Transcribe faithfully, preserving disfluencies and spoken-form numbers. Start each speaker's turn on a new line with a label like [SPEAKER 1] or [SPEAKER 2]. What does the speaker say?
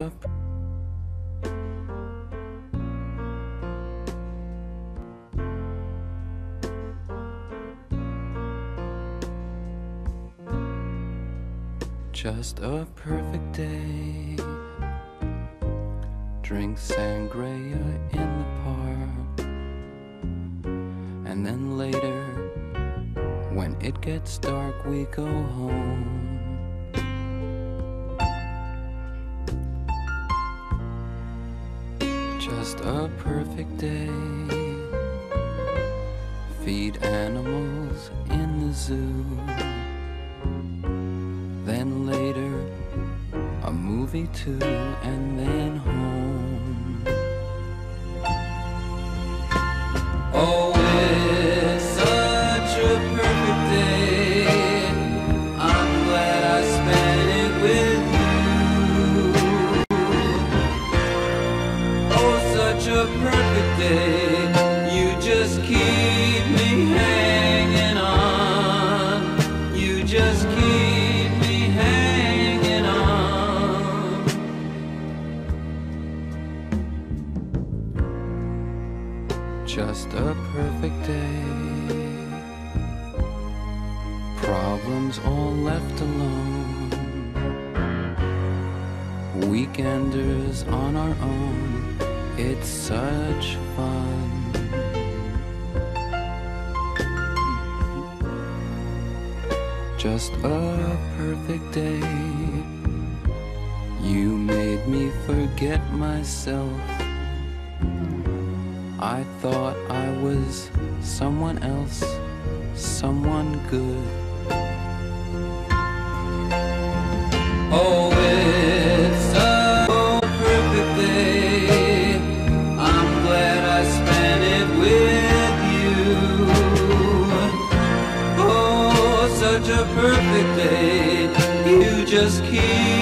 [SPEAKER 1] up. Just a perfect day. Drink sangria in the park, and then later, when it gets dark, we go home. Just a perfect day. Feed animals in the zoo. Then later, a movie too, and then home. Oh, it's such a perfect day. I'm glad I spent it with you. Oh, such a perfect day. You just keep me hanging on. You just keep me hanging on. Just a perfect day. Problems all left alone. Weekenders on our own. It's such fun. Just a perfect day. You made me forget myself. I thought I was someone else, someone good. Oh, it's a perfect day. I'm glad I spent it with you. Oh, such a perfect day. You just keep